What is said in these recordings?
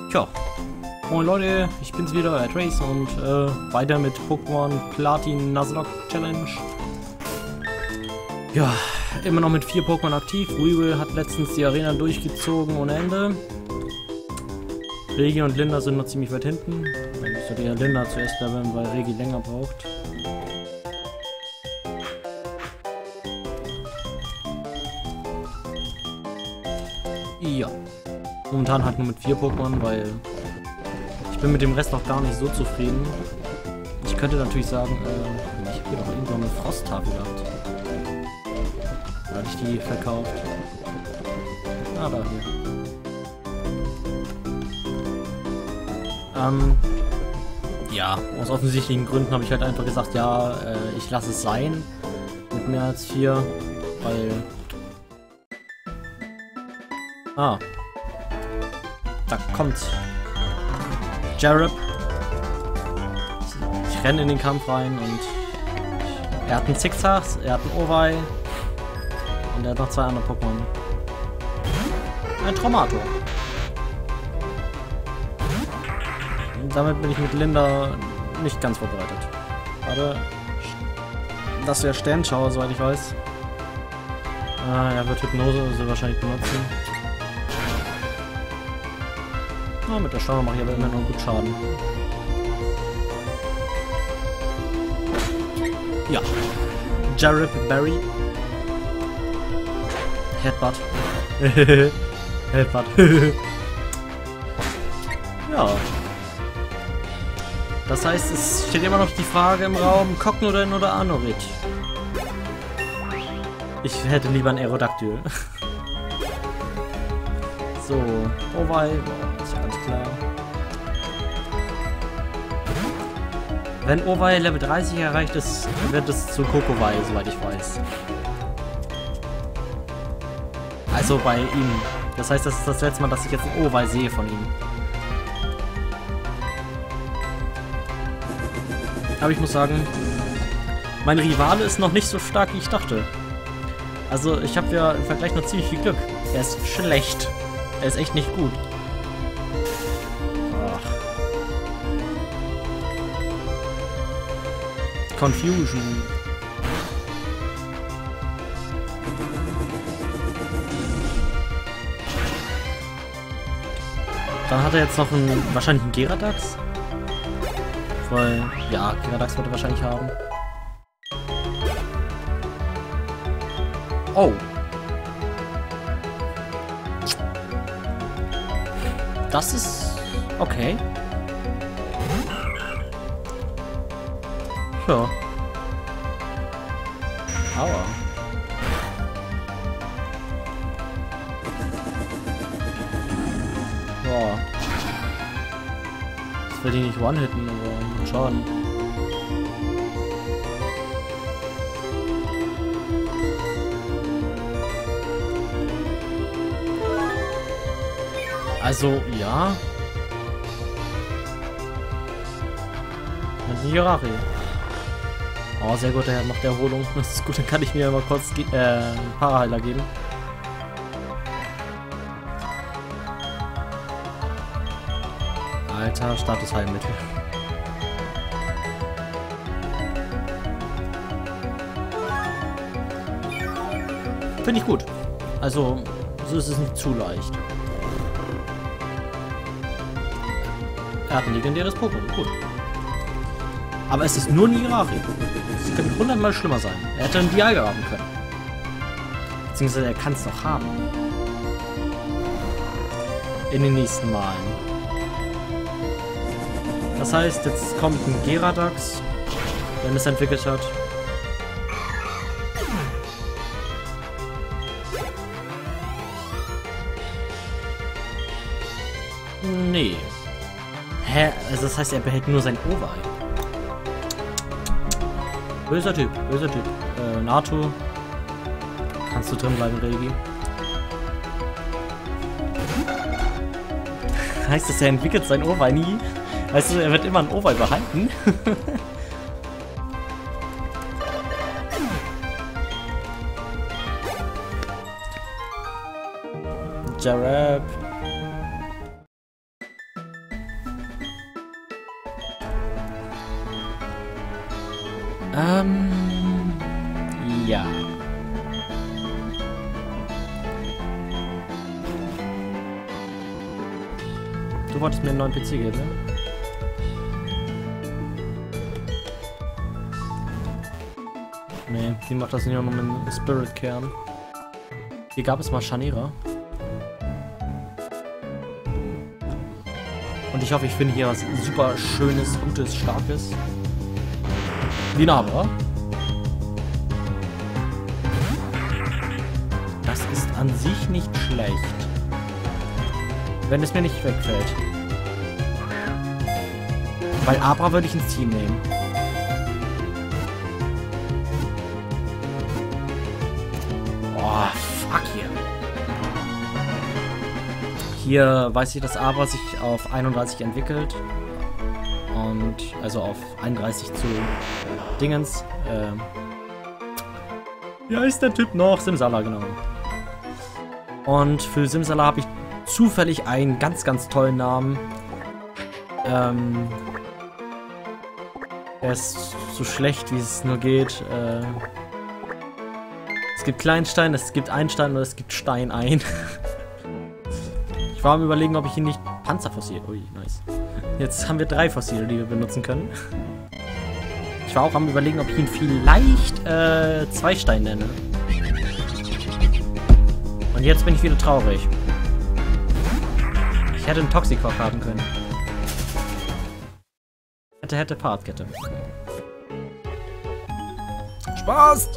Tja, moin Leute, ich bin's wieder, euer Trace und weiter mit Pokémon Platin Nuzlocke Challenge. Ja, immer noch mit 4 Pokémon aktiv. Weevil hat letztens die Arena durchgezogen ohne Ende. Regi und Linda sind noch ziemlich weit hinten. Dann müsste eher Linda zuerst leveln, weil Regi länger braucht. Ja. Momentan halt nur mit 4 Pokémon, weil ich bin mit dem Rest auch gar nicht so zufrieden. Ich könnte natürlich sagen, ich habe hier doch irgendwo eine Frosttafel gehabt. Oder hatte ich die verkauft? Ah, da hier. Ja, aus offensichtlichen Gründen habe ich halt einfach gesagt, ja, ich lasse es sein mit mehr als 4, weil... Ah. Da kommt Jarab. Ich renne in den Kampf rein und er hat einen Zigzags, er hat einen Owei und er hat noch 2 andere Pokémon. Ein Traumator. Und damit bin ich mit Linda nicht ganz vorbereitet. Warte. Das wäre Sternschauer, soweit ich weiß. Er wird Hypnose also wahrscheinlich benutzen. Ja, mit der Schauer mache ich aber immer noch gut Schaden. Ja. Jarab Berry. Headbutt. Headbutt. Ja. Das heißt, es steht immer noch die Frage im Raum, Cognoden oder Anorit. Ich hätte lieber ein Aerodactyl. So, Owei, ist ja ganz klar. Wenn Owei Level 30 erreicht ist, wird es zu Kokowai, soweit ich weiß. Also bei ihm. Das heißt, das ist das letzte Mal, dass ich jetzt ein Owei sehe von ihm. Aber ich muss sagen, mein Rivale ist noch nicht so stark, wie ich dachte. Also ich habe ja im Vergleich noch ziemlich viel Glück. Er ist schlecht. Er ist echt nicht gut. Ach. Confusion. Dann hat er jetzt noch wahrscheinlich einen Geradax. Weil, ja, Geradax wird er wahrscheinlich haben. Oh. Das ist okay. Ja. Aua. Boah. Das will ich nicht one-hitten, aber Schaden. Also, ja. Mit Jirari. Oh, sehr gut, er macht Erholung. Das ist gut, dann kann ich mir mal kurz einen Paraheiler geben. Alter, Statusheilmittel. Finde ich gut. Also, so ist es nicht zu leicht. Er hat ein legendäres Pokémon, gut. Aber es ist nur ein Jirari. Es könnte 100-mal schlimmer sein. Er hätte einen Dialga haben können. Beziehungsweise er kann es noch haben. In den nächsten Malen. Das heißt, jetzt kommt ein Geradax, wenn es entwickelt hat. Nee. Hä? Also das heißt, er behält nur sein Owei. Böser Typ, böser Typ. Nato. Kannst du drin bleiben, Regi? Heißt das, er entwickelt sein Owei nie? Weißt du, er wird immer ein Owei behalten? Jarab. Ja. Du wolltest mir einen neuen PC geben, ne? Nee, die macht das nicht nur mit dem Spirit-Kern. Hier gab es mal Scharnierer. Und ich hoffe, ich finde hier was super Schönes, Gutes, Starkes. Wie ein Abra. Das ist an sich nicht schlecht. Wenn es mir nicht wegfällt. Weil Abra würde ich ins Team nehmen. Oh, fuck hier. Hier weiß ich, dass Abra sich auf 31 entwickelt. Und also auf 31 zu Dingens. Wie heißt der Typ noch? Simsala, genau. Und für Simsala habe ich zufällig einen ganz, ganz tollen Namen. Er ist so schlecht, wie es nur geht. Es gibt Kleinstein, es gibt Einstein oder es gibt Stein ein. Ich war am Überlegen, ob ich ihn nicht Panzerfossil. Ui, nice. Jetzt haben wir 3 Fossile, die wir benutzen können. Ich war auch am Überlegen, ob ich ihn vielleicht 2 Stein nenne. Und jetzt bin ich wieder traurig. Ich hätte einen Toxicroc haben können. Hätte Fahrradkette. Spaß!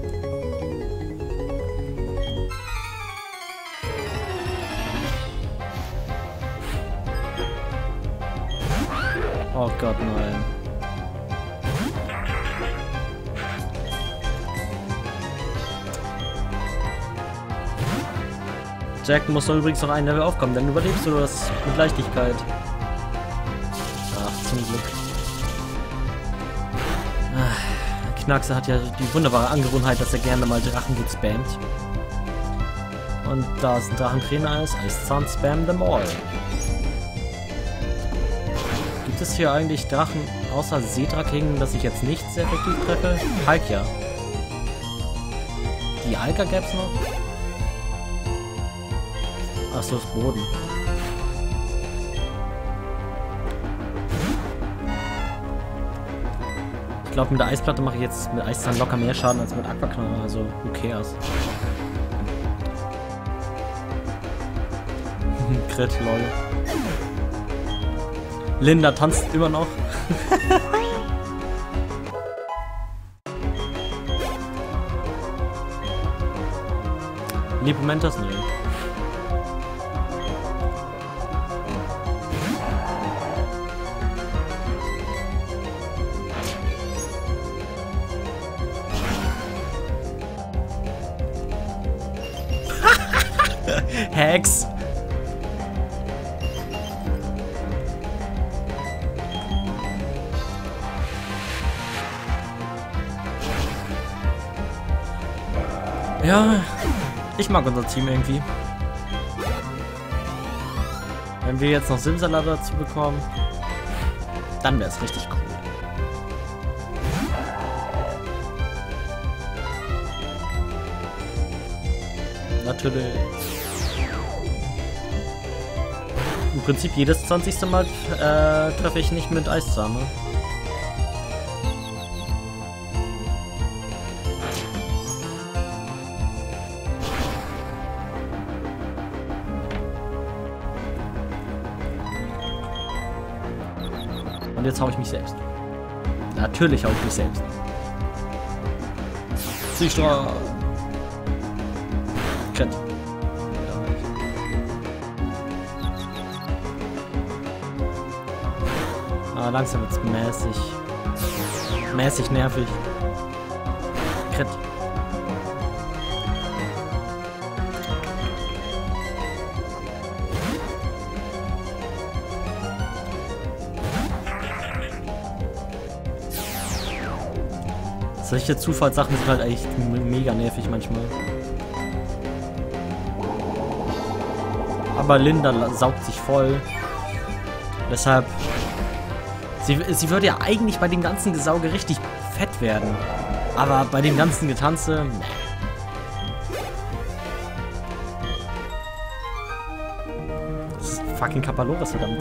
Oh Gott, nein. Jack, du musst doch übrigens noch ein Level aufkommen, dann überlebst du das mit Leichtigkeit. Ach, zum Glück. Der Knackse hat ja die wunderbare Angewohnheit, dass er gerne mal Drachen gut spammt. Und da es ein Drachentrainer ist, Eiszahn spam them all. Gibt es hier eigentlich Drachen außer Seedraking, dass ich jetzt nicht sehr effektiv treffe? Palkia. Die Alka gäb's noch? Achso, das Boden. Ich glaube, mit der Eisplatte mache ich jetzt mit Eiszahn locker mehr Schaden als mit Aquaknaller, also who cares. Crit, lol. Linda tanzt immer noch. Lipomentas? Nee. Hex! Ja, ich mag unser Team irgendwie. Wenn wir jetzt noch Simsala dazu bekommen, dann wäre es richtig cool. Natürlich. Im Prinzip jedes 20. Mal treffe ich nicht mit Eiszahn, ne? Und jetzt hau ich mich selbst. Natürlich hau ich mich selbst. Ziehstrahl. Crit. Ah, langsam wird's mäßig nervig. Crit. Solche Zufallssachen sind halt echt mega nervig manchmal. Aber Linda saugt sich voll. Deshalb... Sie würde ja eigentlich bei dem ganzen Gesauge richtig fett werden. Aber bei dem ganzen Getanze, nee. Das ist fucking Kapaloris, verdammt.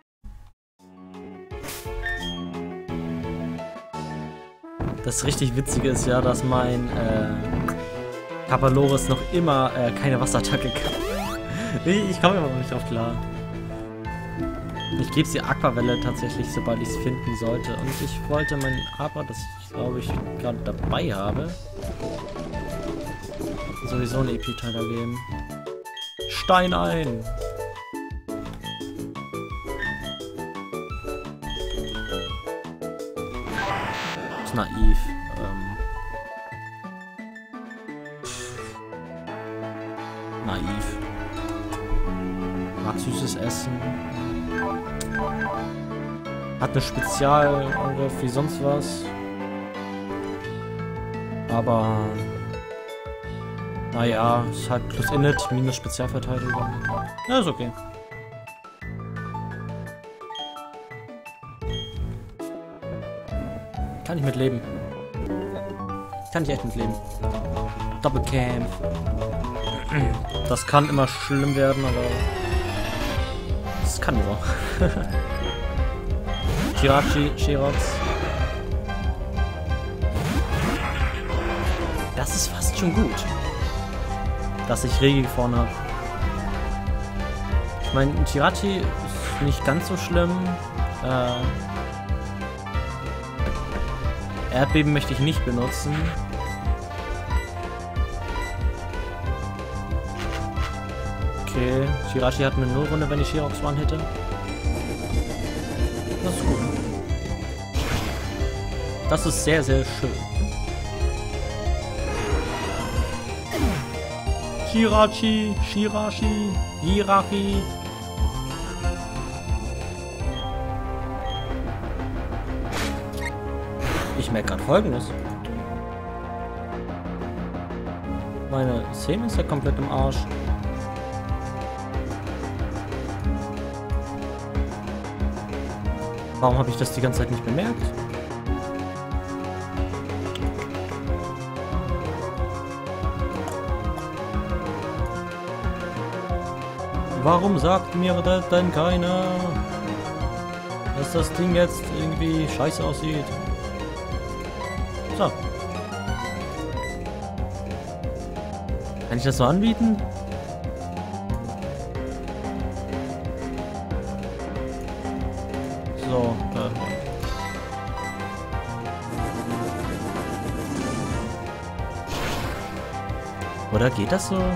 Das richtig Witzige ist ja, dass mein Kapaloris noch immer keine Wasserattacke kann. Ich komme immer noch nicht drauf klar. Ich gebe sie Aquavelle tatsächlich, sobald ich es finden sollte. Und ich wollte mein Abra, das ich glaube ich gerade dabei habe, sowieso einen EP-Teiler geben. Stein ein! Das ist naiv. Naiv. Mag süßes Essen. Hat eine Spezialangriff wie sonst was. Aber naja, ist halt plus Init minus Spezialverteidigung. Ja, ist okay. Kann ich mit leben. Kann ich echt mit leben. Doppelcamp. Das kann immer schlimm werden, aber es kann nur. Jirachi, Shirox. Das ist fast schon gut, dass ich Regi vorne habe. Ich meine, Jirachi ist nicht ganz so schlimm. Erdbeben möchte ich nicht benutzen. Okay, Jirachi hat eine Nullrunde, wenn ich Shirox One hätte. Das ist gut. Das ist sehr, sehr schön. Jirachi, Shirachi, Jirachi. Ich merke gerade Folgendes. Meine Szene ist ja komplett im Arsch. Warum habe ich das die ganze Zeit nicht bemerkt? Warum sagt mir das denn keiner, dass das Ding jetzt irgendwie scheiße aussieht? So. Kann ich das so anbieten? So, oder geht das so?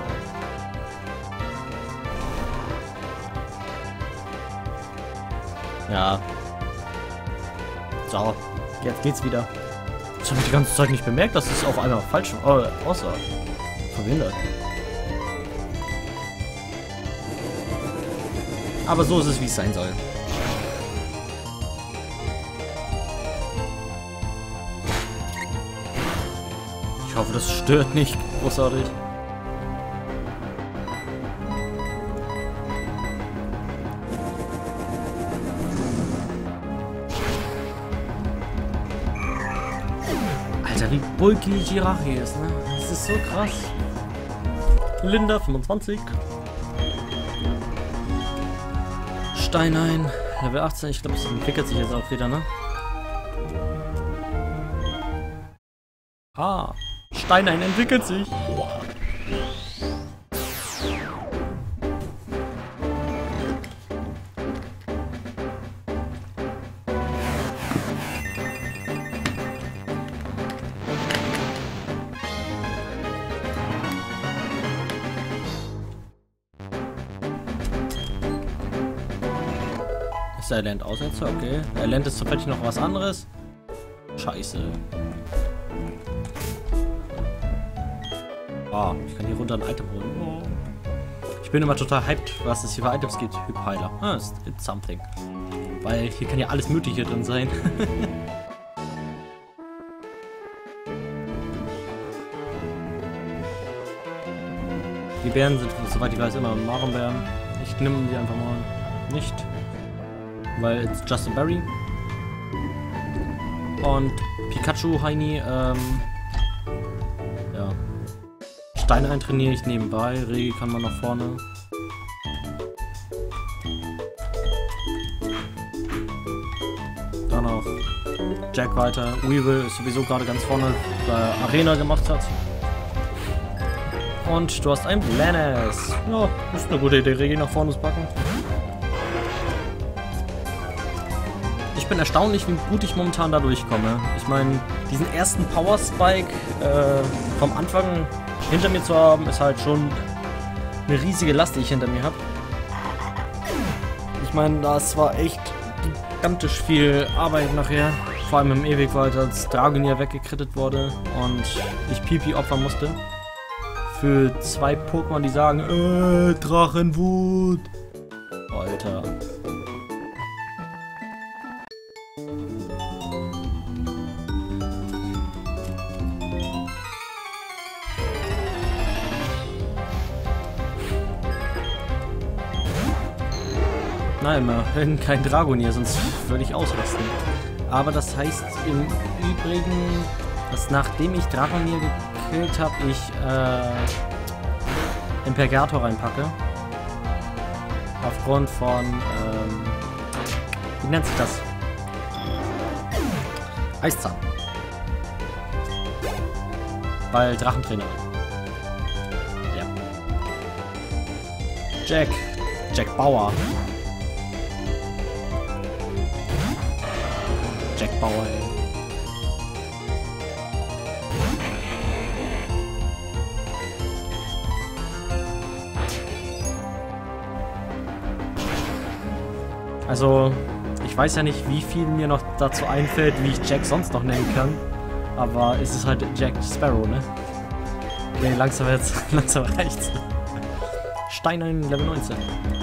Ja. So, jetzt geht's wieder. Das habe ich die ganze Zeit nicht bemerkt, dass es auf einmal falsch aussah. Verwundert. Aber so ist es, wie es sein soll. Ich hoffe, das stört nicht großartig. Alter, wie bulky Jirachi ist, ne? Das ist so krass. Linda, 25. Stein ein. Level 18. Ich glaube, es entwickelt sich jetzt auch wieder, ne? Ah. Stein ein entwickelt sich. Wow. Ist der Land Aussetzer? Okay. Der Land ist zufällig noch was anderes. Scheiße. Ah, ich kann hier runter ein Item holen. Oh. Ich bin immer total hyped, was es hier für Items gibt. Hypheiler. Ah, it's something. Weil hier kann ja alles Mögliche drin sein. Die Bären sind, soweit ich weiß, immer Maronbären. Ich nehme die einfach mal nicht. Weil it's just a berry. Und Pikachu, Heini, ja. Steine trainiere ich nebenbei. Regi kann man nach vorne. Dann auch Jack weiter. Weevil ist sowieso gerade ganz vorne bei Arena gemacht hat. Und du hast einen Blanes. Ja, ist eine gute Idee, Regi nach vorne zu packen. Ich bin erstaunlich, wie gut ich momentan da durchkomme. Ich meine, diesen ersten Power Spike vom Anfang hinter mir zu haben, ist halt schon eine riesige Last, die ich hinter mir habe. Ich meine, das war echt gigantisch viel Arbeit nachher. Vor allem im Ewigwald, als Dragonier weggekrittet wurde und ich Pipi opfern musste. Für 2 Pokémon, die sagen, Drachenwut. Alter. Nein, immerhin kein Dragonier, sonst würde ich ausrasten. Aber das heißt im Übrigen, dass nachdem ich Dragonier gekillt habe, ich Impergator reinpacke. Aufgrund von, wie nennt sich das? Eiszahn. Weil Drachentrainer. Ja. Jack Bauer. Jack Bauer, ey. Also, ich weiß ja nicht, wie viel mir noch dazu einfällt, wie ich Jack sonst noch nennen kann. Aber es ist halt Jack Sparrow, ne? Okay, langsam reicht's. Stein in Level 19.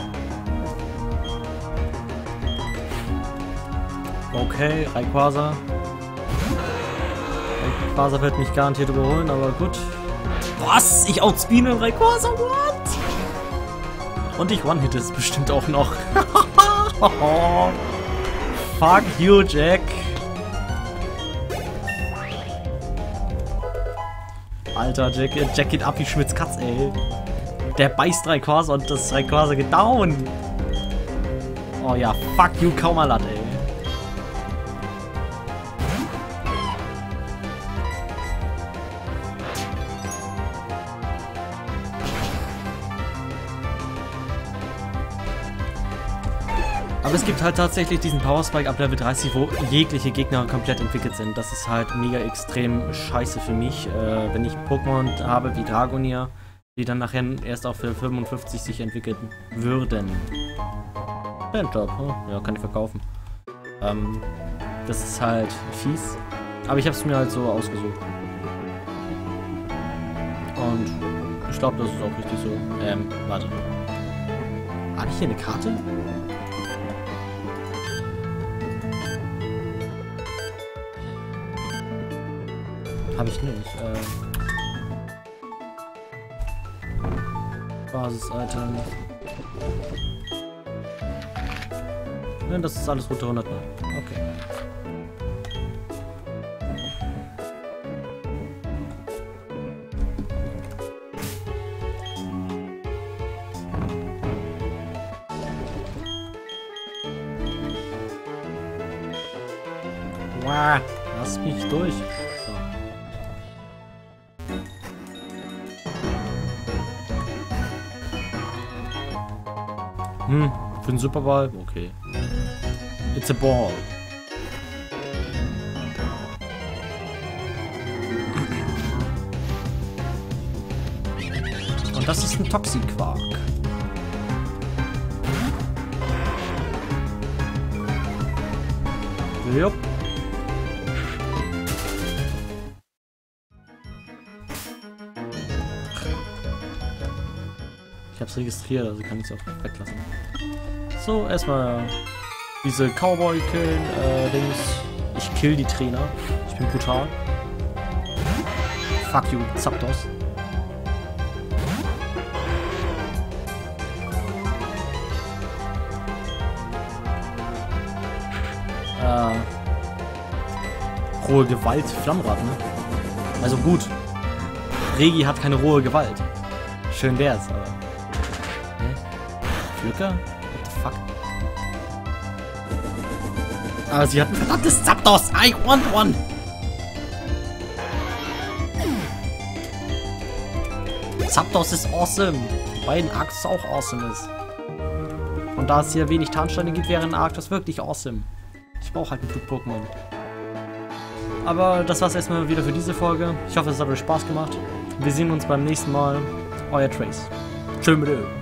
Okay, Rayquaza. Rayquaza wird mich garantiert überholen, aber gut. Was? Ich outspeede Rayquaza? What? Und ich one-hit es bestimmt auch noch. Fuck you, Jack. Alter, Jack geht ab wie Schmitz Katz, ey. Der beißt Rayquaza und das Rayquaza geht down. Oh ja, fuck you, Kaumalat, ey. Aber es gibt halt tatsächlich diesen Power Spike ab Level 30, wo jegliche Gegner komplett entwickelt sind. Das ist halt mega extrem scheiße für mich, wenn ich Pokémon habe wie Dragonier, die dann nachher erst auf Level 55 sich entwickeln würden. Job, ja, kann ich verkaufen. Das ist halt fies. Aber ich habe es mir halt so ausgesucht. Und ich glaube, das ist auch richtig so. Warte. Habe ich hier eine Karte? Habe ich nicht. Basis-Item. Nein, das ist alles Route 100. Okay. Wow, lass mich durch. Für den Superball? Okay. It's a ball. Und das ist ein Toxiquark. Jupp. Ich hab's registriert, also kann ich es auch weglassen. So, erstmal diese Cowboy killen, Dings. Ich kill die Trainer. Ich bin brutal. Fuck you, Zapdos. rohe Gewalt Flammrad, ne? Also gut. Regi hat keine rohe Gewalt. Schön wär's, aber. Hä? Flücker? What the fuck? Aber sie hat ein verdammtes Zapdos! I want one! Zapdos ist awesome! Wobei ein Arctos auch awesome ist. Und da es hier wenig Tarnsteine gibt, wäre ein Arctos wirklich awesome. Ich brauche halt ein Flug-Pokémon. Aber das war's erstmal wieder für diese Folge. Ich hoffe, es hat euch Spaß gemacht. Wir sehen uns beim nächsten Mal. Euer Trace. Tschö mit Ö.